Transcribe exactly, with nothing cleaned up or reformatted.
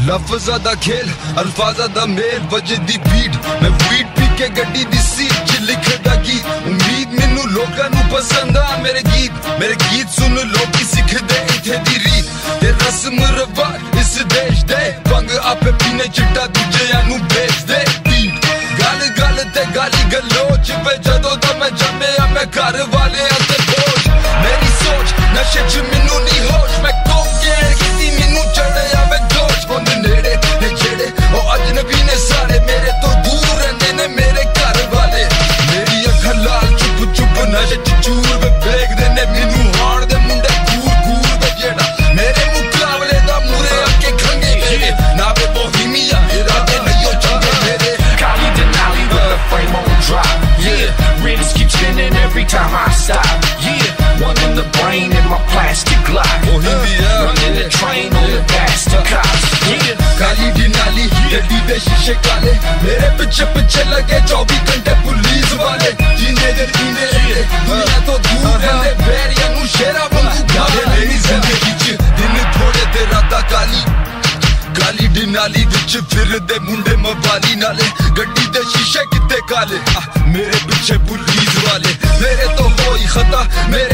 लफ्ज़ां दा खेल अल्फाज़ां दा मेल वजदी बीट मैं वीट पी के गड्डी दी सीट च लिखदा गीत उम्मीद मैनू लोकां नू पसंद आ मेरे गीत मेरे गीत सुन लोकी सिखदे इत्थे दी रीत ते रस्म रवाज इस देश दे भंग आपे पीने चिट्टा दूजियां नू बेच दे बीट गल गल ते गाली गलोच वे जदों दा मैं जम्मिया मैं घर वाले ते बोझ मेरी सोच नशे च मैनू नहीं होश मैं कोकेन कीती मैनू चढ़िया वे जोश होंदे नेड़े ते जेड़े ओ अजनबी ने सारे मेरे तो दूर रहंदे ने मेरे घर वाले मेरी अखां लाल चुप चुप नशे च चूर वे वेखदे ने मैनू हाण दे मुंडे कूर कूर वे जेड़ा मेरे मुकाबले दा मूरे आके खंगे ना वे बोहीमिया इरादे नहीं चंगे मेरे Collie Denali with the frame on drop. Yeah, rims keep spinning every time I stop. Yeah, one in the brain in my plastic Glock. Bohemia, running the train on the bastard cops. Yeah, Collie Denali, गड्डी दे शीशे काले मेरे पीछे पीछे लगे चौबीस घंटे police वाले जीने दे जीने दे दुनिया तो दूर रहंदे बैरियां नू शेरा वांगू गाले मेरी जिंदगी च दिन थोड़े ते रातां काली काली डिनाली विच फिरदे मुंडे मवाली नाले गड्डी दे शीशे किते काले मेरे पीछे पुलिस वाले मेरे तो होई खता मेरे